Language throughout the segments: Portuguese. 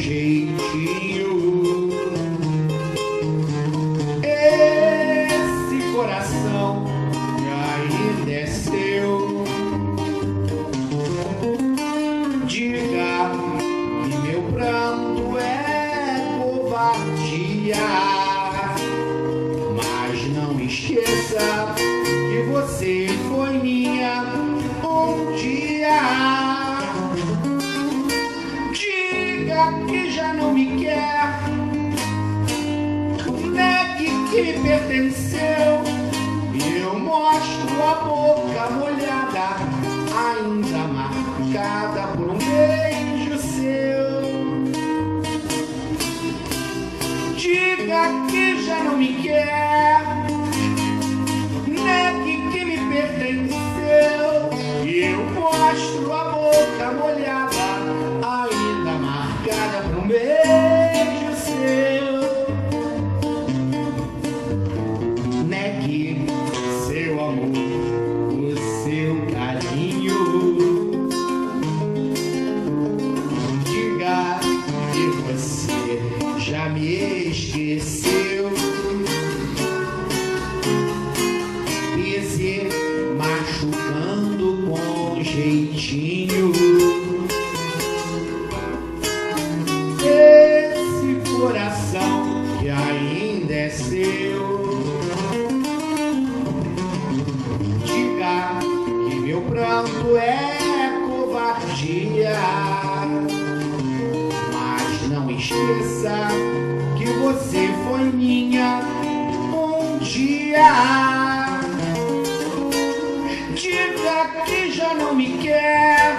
jeitinho. Esse coração que ainda é seu, diga que meu pranto é covardia, mas não esqueça que você foi minha um dia. Diga que já não me quer, negue que me pertenceu, e eu mostro a boca molhada, ainda marcada por um beijo seu. Diga que já não me quer, negue que me pertenceu, e eu mostro a boca molhada, ainda marcada por um beijo seu. Negue seu amor, o seu carinho. Diga que você já me esqueceu. Pise machucando com jeitinho. Esse coração que ainda é seu, diga que meu pranto é covardia, mas não esqueça que você foi minha um dia. Diga que já não me quer,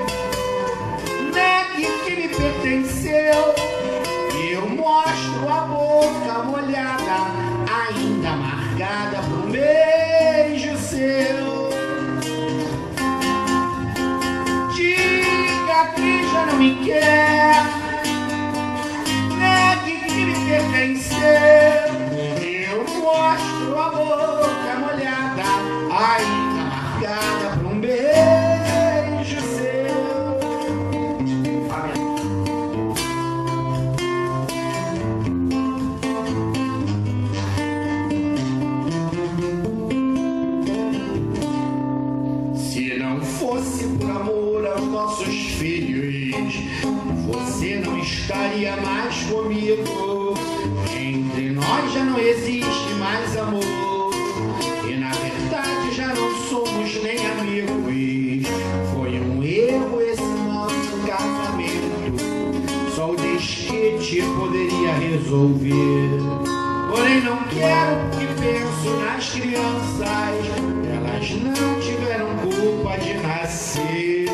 negue que me pertenceu, e eu mostro a boca molhada, ainda marcada por um beijo seu. Diga que já não me quer, negue que me pertenceu, e eu mostro a boca molhada, ainda marcada por um beijo seu. Amém. Se não fosse por amor aos nossos filhos, você não estaria mais comigo. Entre nós já não existe mais amor, e na verdade já não somos nem amigos. Foi um erro esse nosso casamento, só o desquite poderia resolver. Porém não quero que penso nas crianças, elas não tiveram culpa de nascer.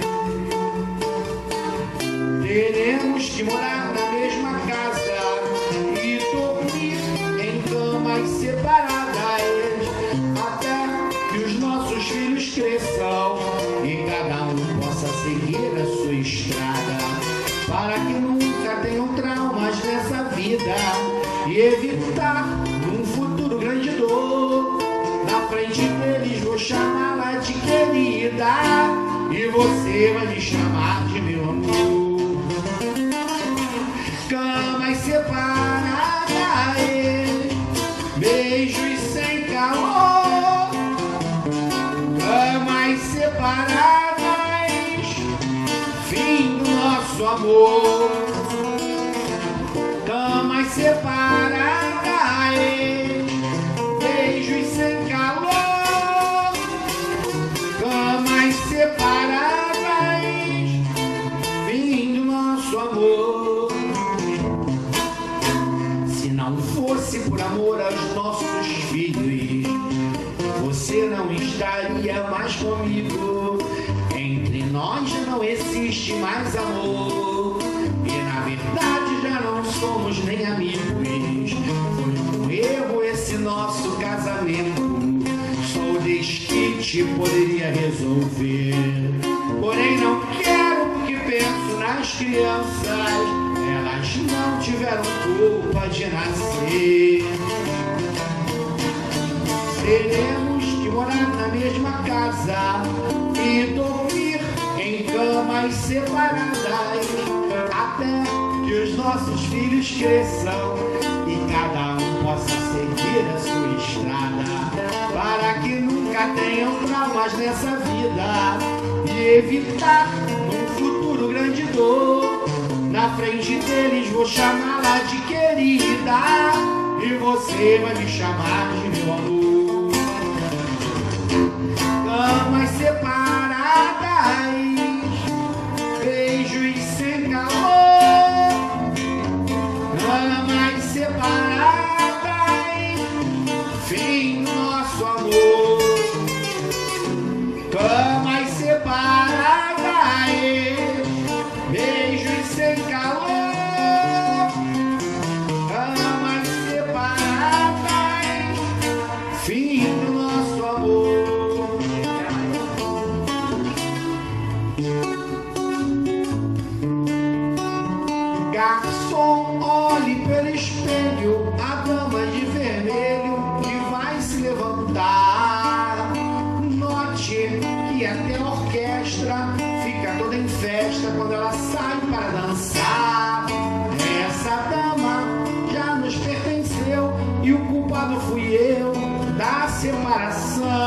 Teremos que morar na mesma casa e dormir em camas separadas, até que os nossos filhos cresçam e cada um possa seguir a sua estrada, para que nunca tenham traumas nessa vida e evitar um futuro grande dor. Na frente deles vou chamá-la de querida, e você vai me chamar de meu amor. Camas separadas, beijos sem calor. Camas separadas, fim do nosso amor. Camas separadas, beijos sem calor. Camas separadas, fim do nosso amor. Se não fosse por amor aos nossos filhos, você não estaria mais comigo. Entre nós já não existe mais amor, e na verdade já não somos nem amigos. Foi um erro esse nosso casamento, só o desquite poderia resolver. Porém não quero que penso nas crianças, elas não tiveram culpa de nascer. Teremos que morar na mesma casa e dormir em camas separadas, até que nossos filhos cresçam e cada um possa seguir a sua estrada, para que nunca tenham traumas nessa vida e evitar num futuro grande dor. Na frente deles vou chamá-la de querida e você vai me chamar de meu amor. Camas separadas, beijos sem calor. Camas separadas, fim do nosso amor. Camas separadas, beijos sem calor. Camas separadas, fim do nosso amor. Garçom, olhe pelo espelho a dama de vermelho que vai se levantar. Note que até a orquestra fica toda em festa quando ela sai para dançar. Essa dama já nos pertenceu e o culpado fui eu da separação.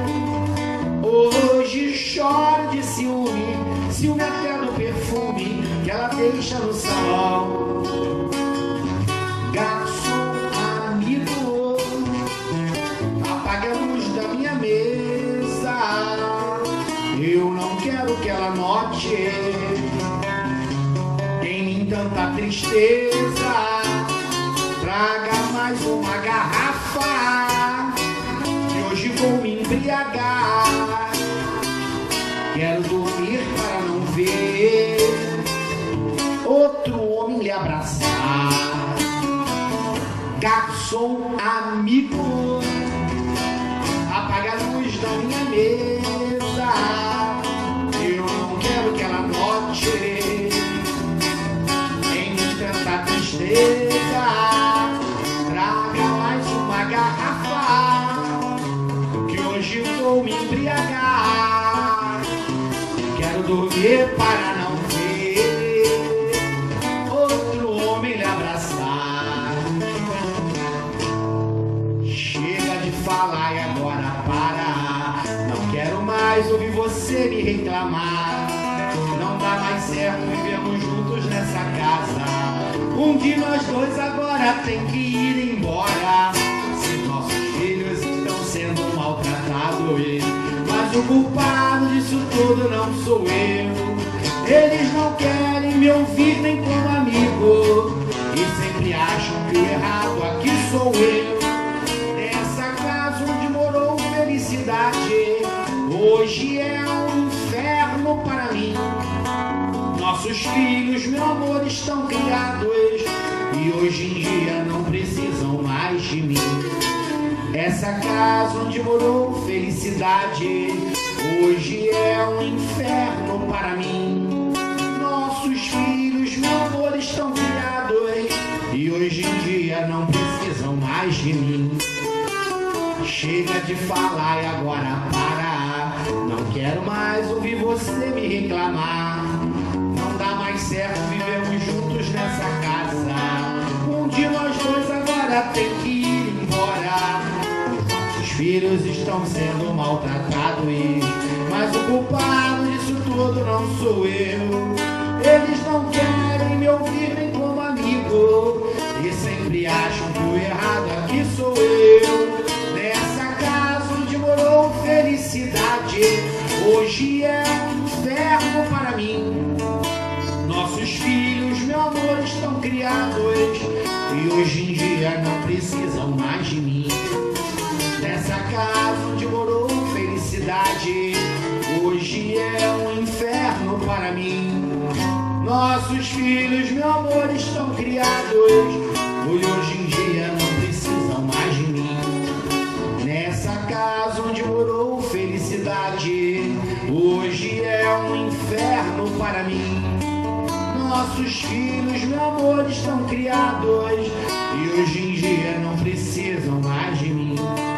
Hoje choro de ciúme, ciúme até do perfume que ela deixa no salão. Garçom, amigo, apague a luz da minha mesa. Eu não quero que ela note em mim tanta tristeza. Traga mais uma garrafa que hoje vou me embriagar. Quero dormir para não ver outro homem lhe abraçar. Garçom, amigo, apaga a luz da minha mesa. Eu não quero que ela note em mim tanta tristeza. Traga mais uma garrafa que hoje vou me embriagar. Quero dormir para não ver outro homem lhe abraçar. Chega de falar e agora para. Não quero mais ouvir você me reclamar. Não dá mais certo vivermos juntos nessa casa. Um de nós dois agora tem que ir embora. Se nossos filhos estão sendo maltratados, mas o culpado disso tudo não sou eu. Eles não querem me ouvir nem como amigo e sempre acham que o errado aqui sou eu. Nessa casa onde morou felicidade, hoje é um inferno para mim. Nossos filhos, meu amor, estão criados e hoje em dia não precisam mais de mim. Essa casa onde morou felicidade, hoje é um inferno para mim. Nossos filhos, meu amor, estão criados e hoje em dia não precisam mais de mim. Chega de falar e agora para. Não quero mais ouvir você me reclamar. Não dá mais certo vivermos juntos nessa casa. Um de nós dois agora tem que ir embora. Os filhos estão sendo maltratados, mas o culpado disso tudo não sou eu. Eles não querem me ouvir nem como amigo e sempre acham que o errado aqui sou eu. Nessa casa onde morou felicidade, hoje é um inferno para mim. Nossos filhos, meu amor, estão criados e hoje em dia não precisam mais de mim. Nessa casa onde morou felicidade, hoje é um inferno para mim. Nossos filhos, meu amor, estão criados e hoje em dia não precisam mais de mim. Nessa casa onde morou felicidade, hoje é um inferno para mim. Nossos filhos, meu amor, estão criados e hoje em dia não precisam mais de mim.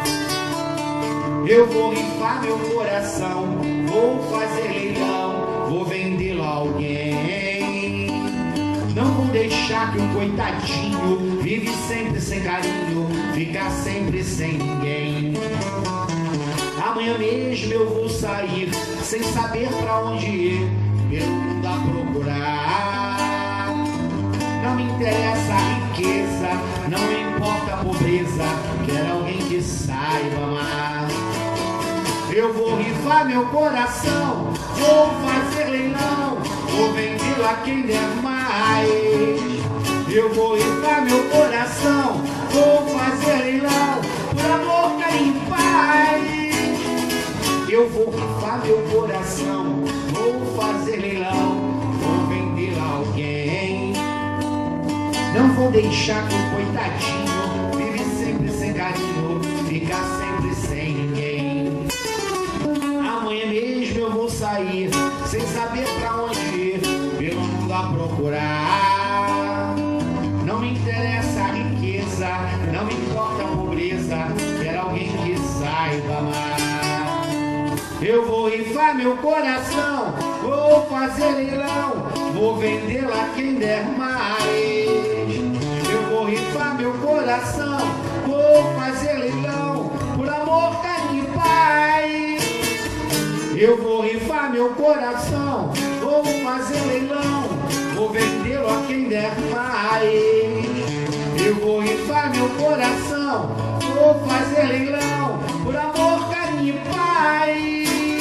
Eu vou limpar meu coração, vou fazer leilão, vou vendê-lo a alguém. Não vou deixar que o coitadinho vive sempre sem carinho, fica sempre sem ninguém. Amanhã mesmo eu vou sair sem saber pra onde ir, pelo mundo a procurar. Não me interessa a riqueza, não me importa a pobreza, quero alguém que saiba amar. Eu vou rifar meu coração, vou fazer leilão, vou vender a quem der mais. Eu vou rifar meu coração, vou fazer leilão, por amor, carinho e paz. Eu vou rifar meu coração, vou fazer leilão, vou vender a alguém. Não vou deixar que o coitadinho vive sempre sem carinho, fica sempre sem ninguém. Amanhã mesmo eu vou sair sem saber pra onde ir, pelo mundo a procurar. Não me interessa a riqueza, não me importa a pobreza, quero alguém que saiba amar. Eu vou rifar meu coração, vou fazer leilão, vou vendê-la a quem der mais. Eu vou rifar meu coração, vou fazer leilão, por amor, carinho e paz. Eu vou rifar meu coração, vou fazer leilão, vou vendê-lo a quem der mais. Eu vou rifar meu coração, vou fazer leilão, por amor, carinho e paz.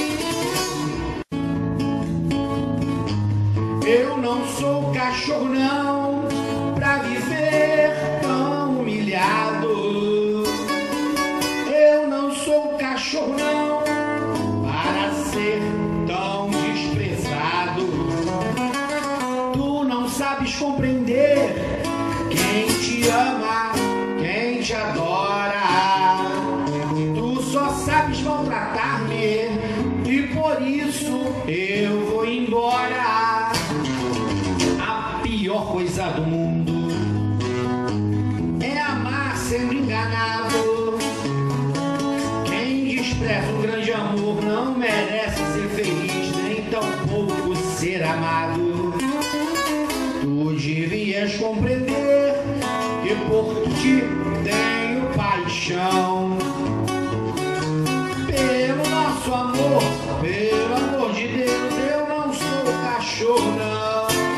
Eu não sou cachorro não, pra viver tão humilhado. Eu não sou cachorro não, para ser tão desprezado. Tu não sabes compreender quem te ama, quem te adora. Tu só sabes maltratar-me e por isso eu vou embora. A pior coisa do mundo é amar sendo enganado. Quem despreza um grande amor não merece ser feliz, nem tampouco ser amado. Tu devias compreender que por ti tenho paixão. Pelo nosso amor, pelo amor de Deus, eu não sou cachorro não.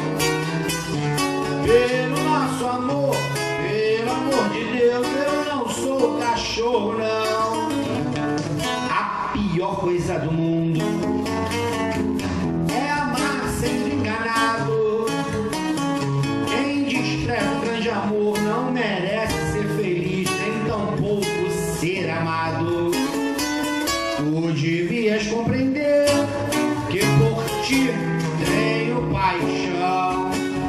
Pelo nosso amor, pelo amor de Deus, eu não sou cachorro não. A pior coisa do mundo é amar sendo enganado. Quem despreza um grande amor não merece ser feliz, nem tampouco ser amado. Tu devias compreender que por ti tenho paixão.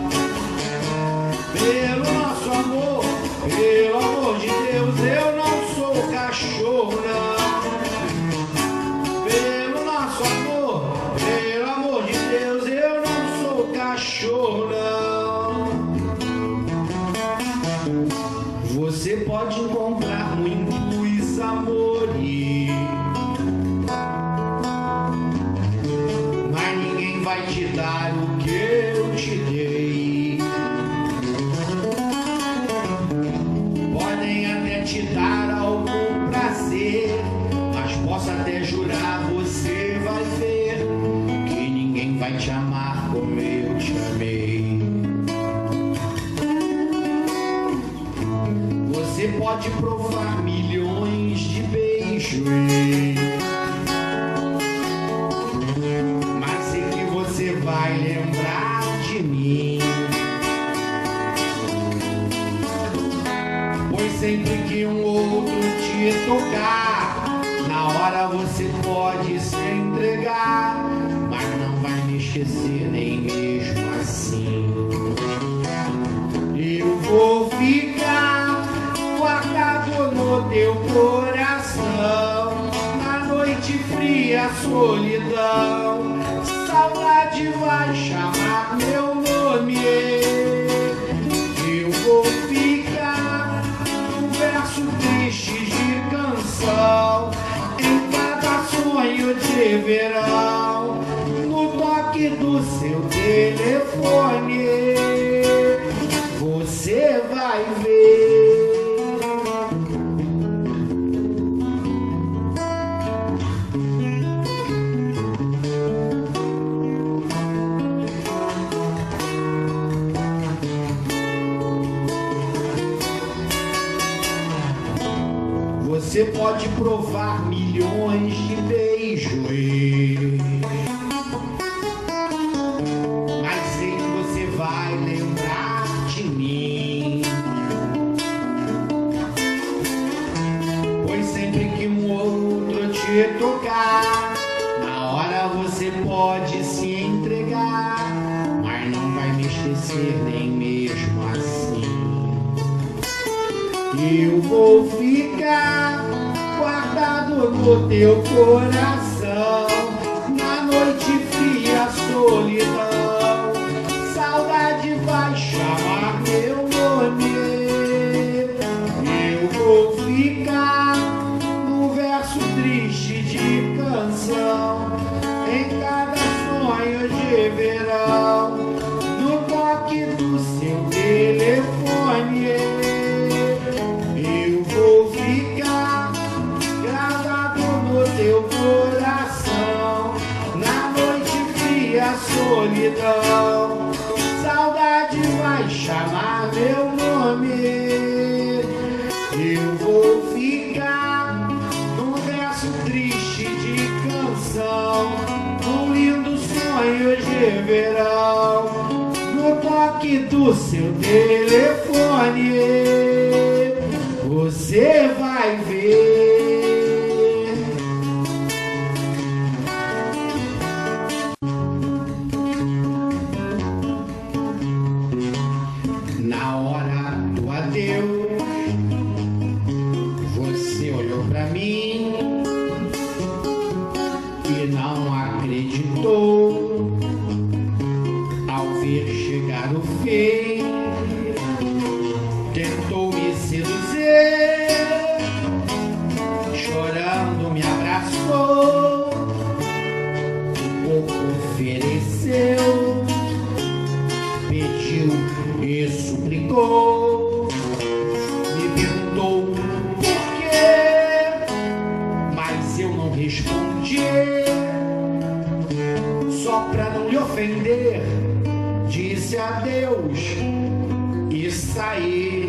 Pelo nosso amor, pelo amor de Deus, eu não sou cachorro não. Pelo nosso amor, pelo amor de Deus, eu não sou cachorro não. Você pode encontrar muitos amores, mas ninguém vai te dar o que eu te dei. Podem até te dar algum prazer, mas posso até jurar, você vai ver que ninguém vai te amar como eu te amei. Você pode provar milhões de beijos, mas sei que você vai lembrar de mim. Pois sempre que um outro te tocar, na hora você pode se entregar, mas não vai me esquecer nem mesmo assim. Eu vou ficar guardado no teu coração, na noite fria, solidão, saudade vai chamar meu nome. Eu vou ficar num verso triste de canção, em cada sonho de verão, no toque do seu telefone. Você pode provar milhões de beijos, mas sei que você vai lembrar de mim, pois sempre que um outro te tocar, na hora você pode se entregar, mas não vai me esquecer nem mesmo assim. Eu vou ficar guardado no teu coração, na noite fria, solidão, saudade vai chamar meu nome. Eu vou ficar no verso triste de canção, em cada sonho de verão, no toque do seu telefone. Eu vou ficar gravado no teu coração, na noite fria, solidão, saudade vai chamar meu nome. Eu vou ficar num verso triste de canção, num lindo sonho de verão, no toque do seu telefone. Você vai ver. Na hora do adeus, você olhou pra mim e não acreditou ao ver chegar o fim. Tentou me seduzir, chorando me abraçou, o corpo ofereceu, pediu e suplicou, me perguntou por quê, mas eu não respondi. Só pra não lhe ofender, disse adeus e saí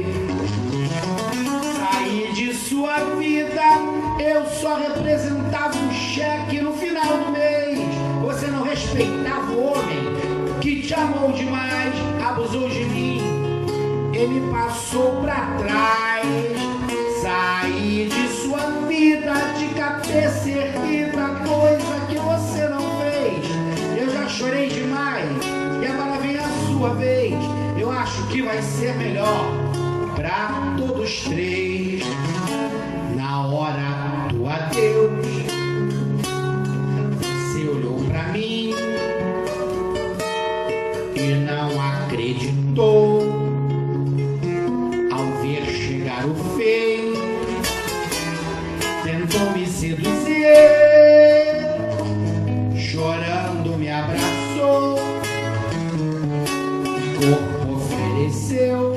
de sua vida. Eu só representava um cheque no final do mês. Você não respeitava o homem que te amou demais, abusou de mim e me passou pra trás. Saí de sua vida de cabeça erguida, coisa que você não fez. Eu já chorei demais e agora vem a sua vez. Eu acho que vai ser melhor pra todos três. Na hora do adeus, você olhou pra mim e não acreditou ao ver chegar o fim. Tentou me seduzir, chorando me abraçou, corpo ofereceu,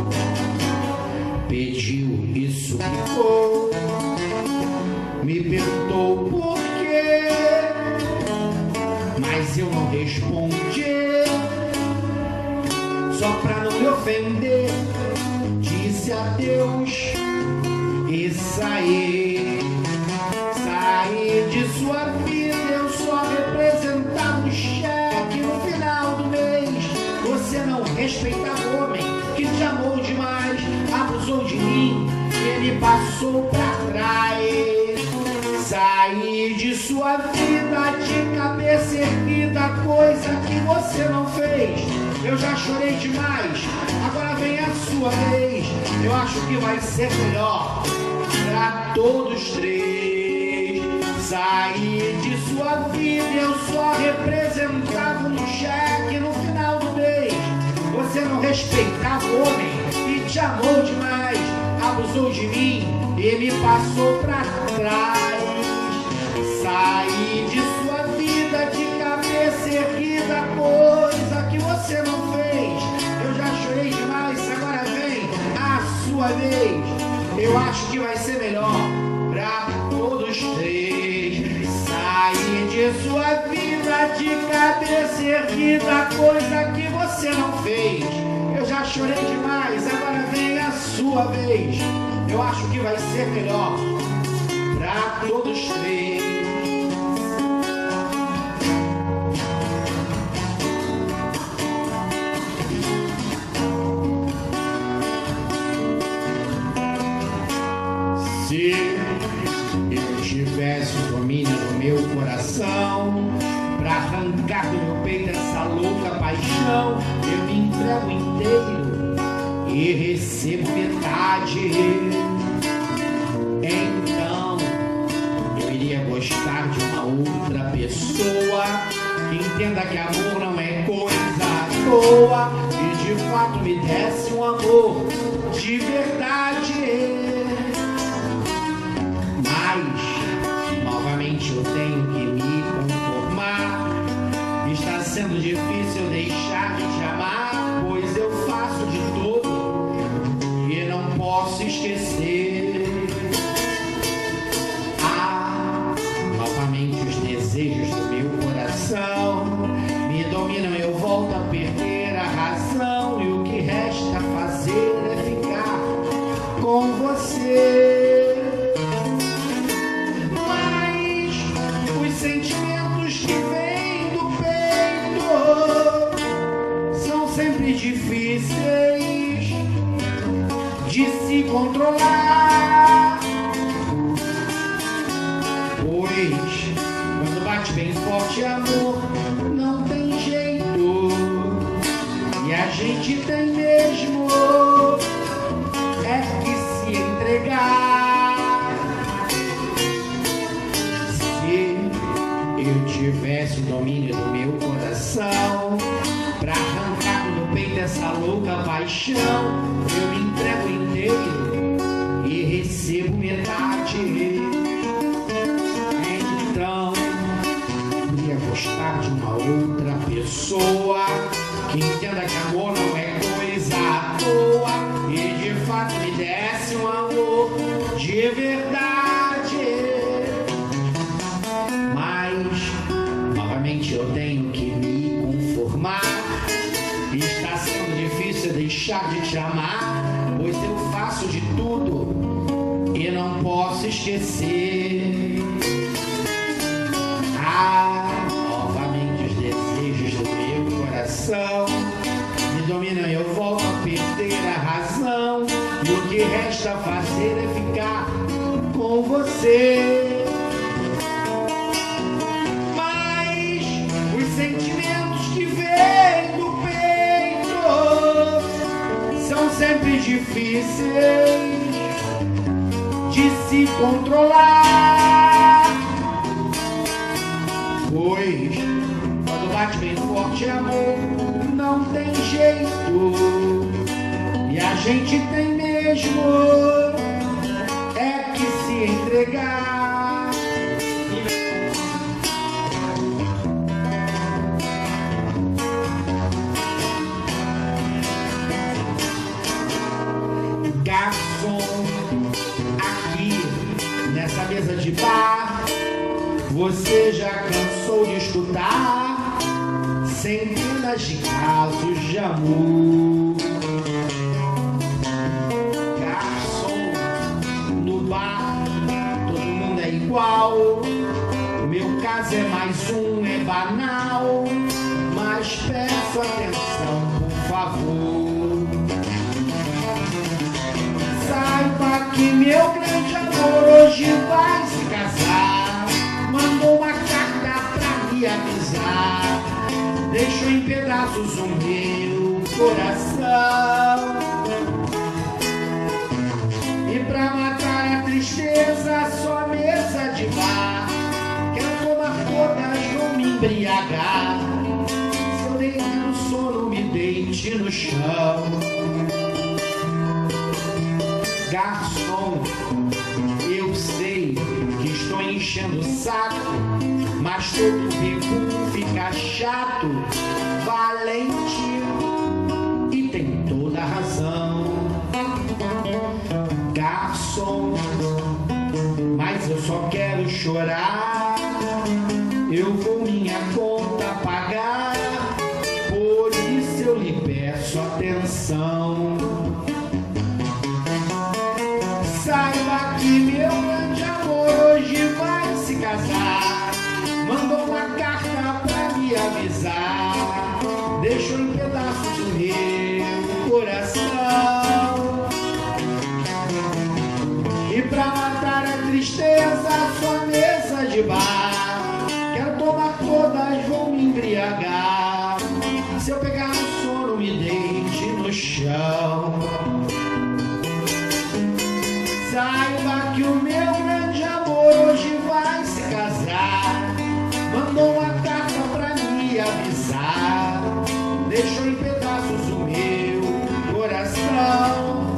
pediu e suplicou, me perguntou por quê, mas eu não respondi. Só pra não me ofender, disse adeus e saí de sua vida. Eu só representava um cheque no final do mês. Você não respeitava o homem que te amou demais, abusou de mim e ele passou pra trás. Saí de sua vida de cabeça erguida, coisa que você não fez. Eu já chorei demais, agora vem a sua vez. Eu acho que vai ser melhor pra todos três. Saí de sua vida, eu só representava um cheque no final do mês. Você não respeitava o homem e te amou demais, abusou de mim e me passou pra trás. Saí de sua vida de cabeça erguida, coisa que você não fez. Eu já chorei demais, agora vem a sua vez. Eu acho que vai ser melhor pra todos três. Saí de sua vida de cabeça erguida, coisa que você não fez. Eu já chorei demais, agora vem a sua vez. Eu acho que vai ser melhor pra todos três. Se eu tivesse o domínio do meu coração pra arrancar do meu peito essa louca paixão, eu me entrego inteiro e recebo metade. Então eu iria gostar de uma outra pessoa que entenda que amor não é coisa à toa e de fato me desse um amor de verdade. Mas novamente eu tenho que me conformar. Está sendo difícil deixar de te amar, pois eu faço de tudo e não posso esquecer. Novamente os desejos do meu coração me dominam, eu volto a perder a razão e o que resta fazer é ficar com você. Sentimentos que vêm do peito são sempre difíceis de se controlar, pois quando bate bem forte amor não tem jeito e a gente tem mesmo é que se entregar. Eu tivesse o domínio do meu coração pra arrancar do meu peito essa louca paixão, eu me entrego inteiro e recebo metade. Então eu ia gostar de uma outra pessoa que entenda que amor não é coisa à toa e de fato me desse um amor de verdade. Eu tenho que me conformar. Está sendo difícil deixar de te amar, pois eu faço de tudo e não posso esquecer. Novamente os desejos do meu coração me dominam, eu volto a perder a razão e o que resta fazer é ficar com você. Sentimentos que vêm do peito são sempre difíceis de se controlar, pois quando bate bem forte amor não tem jeito e a gente tem mesmo é que se entregar. Garçom, aqui nessa mesa de bar, você já cansou de escutar centenas de casos de amor. Garçom, no bar todo mundo é igual, o meu caso é mais um, é banal, mas peço atenção, por favor. Saiba que meu grande amor hoje vai se casar. Mandou uma carta pra me avisar. Deixou em pedaços o meu coração. E pra matar a tristeza, só mesa de bar. Quero tomar todas, vou me embriagar. Se eu deito no sono, me deite no chão. Garçom, eu sei que estou enchendo o saco, mas todo tempo fica chato. Valente e tem toda a razão. Garçom, mas eu só quero chorar. Eu vou minha conta pagar, por isso eu lhe peço atenção. Saiba que meu grande amor chão. Saiba que o meu grande amor hoje vai se casar. Mandou uma carta pra me avisar. Deixou em pedaços o meu coração.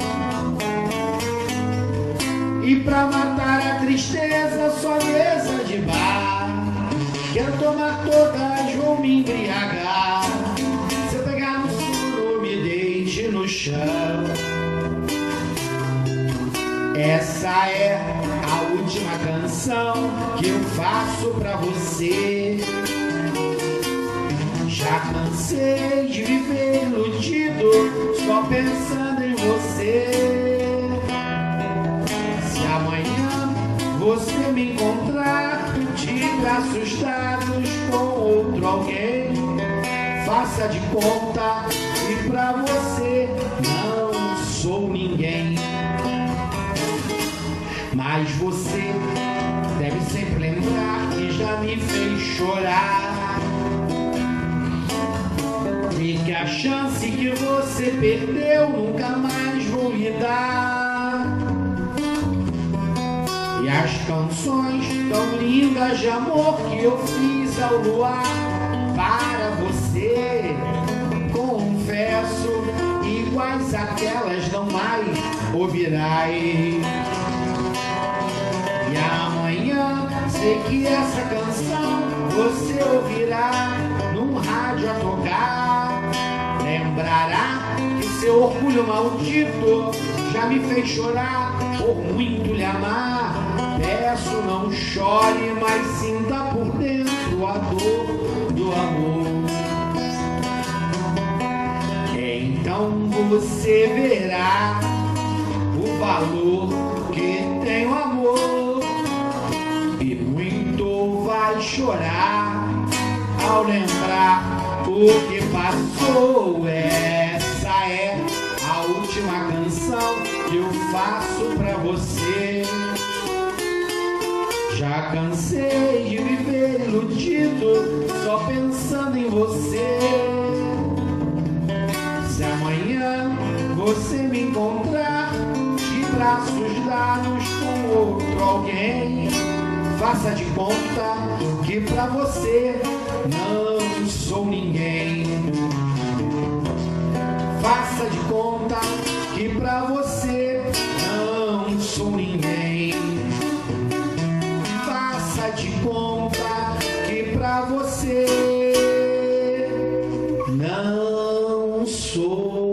E pra matar a tristeza, sua mesa de bar. Quero tomar todas, vou me embriagar. Se eu pegar no sono, me deite no chão. Essa é a última canção que eu faço pra você. Já cansei de viver iludido, só pensando em você. Se amanhã você me encontrar de braços dados com outro alguém, faça de conta que pra você não sou ninguém. Mas você deve sempre lembrar que já me fez chorar e que a chance que você perdeu nunca mais vou lhe dar. E as canções tão lindas de amor que eu fiz ao luar para você, confesso, iguais àquelas não mais ouvirás. E amanhã sei que essa canção você ouvirá num rádio a tocar. Lembrará que seu orgulho maldito já me fez chorar por muito lhe amar. Peço, não chore, mas sinta por dentro a dor do amor. Então você verá o valor que tem o amor, e muito vai chorar ao lembrar o que passou. Essa é a última canção que eu faço pra você. Já cansei de viver iludido, só pensando em você. Se amanhã você me encontrar de braços dados com outro alguém, faça de conta que pra você não sou ninguém. Faça de conta que pra você não sou ninguém. Faça de conta que pra você não sou